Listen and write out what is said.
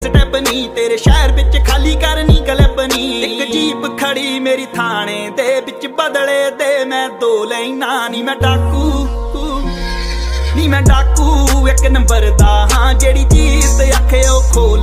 Step नी तेरे शहर विच खाली करनी क्लब नी। एक जीप खड़ी मेरी थाने दे विच बदले दे मैं दो लैना नी। मैं डाकू नी मैं डाकू एक नंबर दा हाँ जेड़ी चीज आखे ओ खोल